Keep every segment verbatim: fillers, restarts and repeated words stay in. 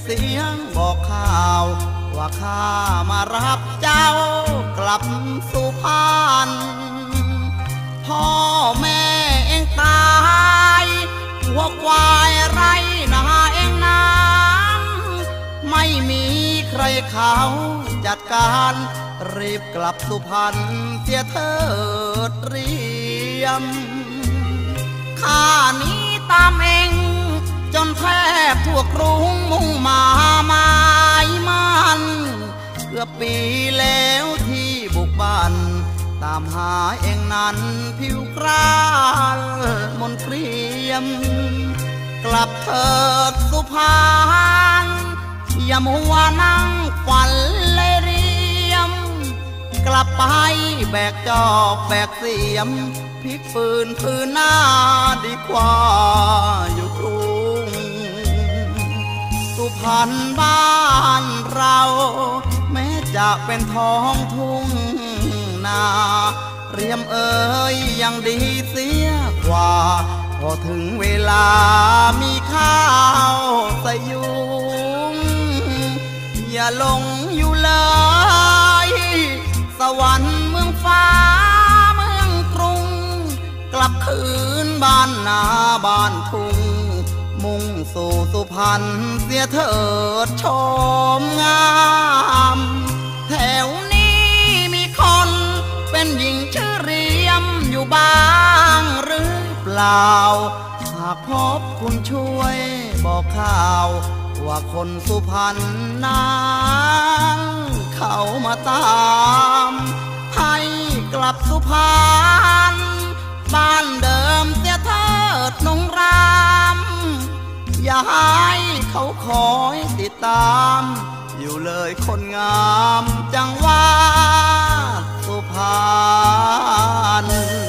สียงบอกข่าวว่าข้ามารับเจ้ากลับสุพรรณพ่อแม่เองตายวัวควายไรนาเองน้ำไม่มีใครเขาจัดการรีบกลับสุพรรณเสียเถิดเรียมข้านี้ตามเองจนแทบทั่วกรุงมุ่งมาหมายมันเกือบปีแล้วที่บุกบ้านตามหาเองนั้นผิวกร้านมนเตรียมกลับเถิดสุพรรณอย่ามัวนั่งฝันเลยเรียมกลับไปแบกจอบแบกเสียมพลิกฟืนพื้นหน้าดีกว่าอยู่กรุงสุพรรณบ้านเราแม้จะเป็นท้องทุ่งนาเรียมเอ๋ยยังดีเสียกว่าพอถึงเวลามีข้าวใส่ยุงอย่าลงอยู่เลยสวรรค์เมืองฟ้าเมืองกรุงกลับคืนบ้านนาบ้านทุ่งมุ่งสู่สุพรรณเสียเถิดชมงามแถวนี้มีคนเป็นหญิงชื่อเรียมอยู่บ้างหรือเปล่าหากพบคุณช่วยบอกข่าวว่าคนสุพรรณนั้นเขามาตามให้กลับสุพรรณบ้านเดิมเสียเถิดนงรามอย่าให้เขาคอยติดตามอยู่เลยคนงามจังหวัดสุพรรณ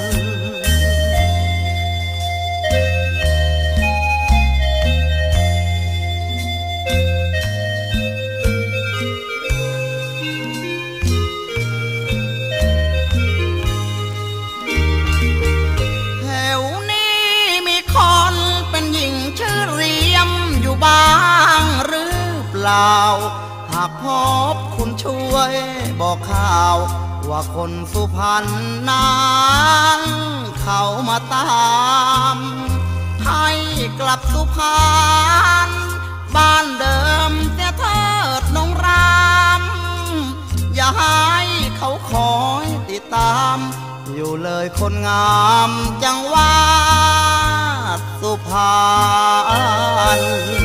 บ้างหรือเปล่าหากพบคุณช่วยบอกข่าวว่าคนสุพรรณนั้นเขามาตามให้กลับสุพรรณบ้านเดิมเสียเถิดนงรามอย่าให้เขาคอยติดตามอยู่เลยคนงามจังหวัดสุพรรณ